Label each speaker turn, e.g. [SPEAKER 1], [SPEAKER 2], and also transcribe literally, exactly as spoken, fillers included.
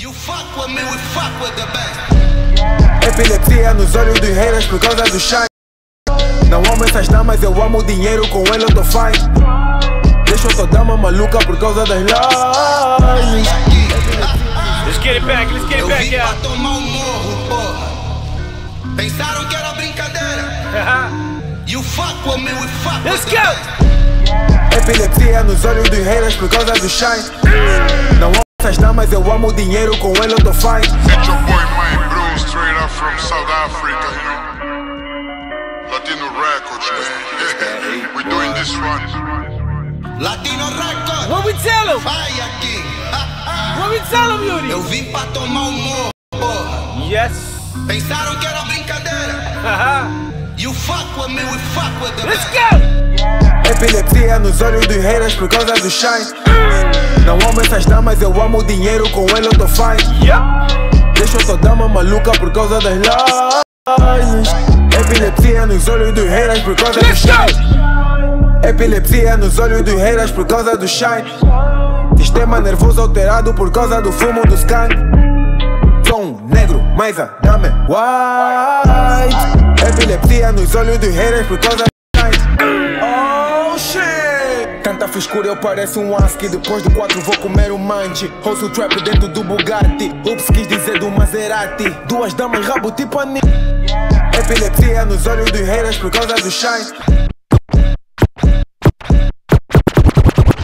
[SPEAKER 1] You fuck with me, we fuck with the best.
[SPEAKER 2] Epilepsia nos olhos dos haters por causa do shine. Não amo essas damas, eu amo o dinheiro, com ele eu tô fine. Deixo tua dama maluca por causa das lies.
[SPEAKER 3] Let's get it back, let's get it back, yeah.
[SPEAKER 1] Eu vim pra tomar um morro, porra. Pensaram que era brincadeira. You fuck with me, we fuck
[SPEAKER 3] Let's
[SPEAKER 1] with the
[SPEAKER 3] go.
[SPEAKER 1] best.
[SPEAKER 2] Epilepsia nos olhos dos haters por causa do shine. Não amo essas damas, eu amo o dinheiro, com ele eu tô fine.
[SPEAKER 4] It's your boy Mike Bro, straight up from South Africa, you know. Latino Records, man. We're doing this one.
[SPEAKER 1] Latino Records.
[SPEAKER 3] What we tell him?
[SPEAKER 1] Vai aqui.
[SPEAKER 3] What we tell him, Yuri?
[SPEAKER 1] Eu vim pra tomar um morro, porra.
[SPEAKER 3] Yes.
[SPEAKER 1] Pensaram que era brincadeira. You fuck with me, we fuck with the
[SPEAKER 3] Let's
[SPEAKER 1] best.
[SPEAKER 3] go.
[SPEAKER 2] Epilepsia nos olhos dos haters por causa do shine. Não amo essas damas, eu amo o dinheiro, com ele eu tô fine.
[SPEAKER 3] Yep.
[SPEAKER 2] Deixo tua dama maluca por causa das lies. Epilepsia nos olhos dos haters por causa do
[SPEAKER 3] Let's
[SPEAKER 2] shine.
[SPEAKER 3] go.
[SPEAKER 2] Epilepsia nos olhos dos haters por causa do shine. Sistema nervoso alterado por causa do fumo dos skunk. Som negro, mas a dama é white. Epilepsia nos olhos dos haters por causa do shine. Oh shit! Tanta frescura eu pareço um husky. Depois do quatro vou comer um manche. Ouço o trap dentro do Bugatti. Ups, quis dizer do Maserati. Duas damas rabo tipo a Ni. Epilepsia nos olhos dos haters por causa do shine.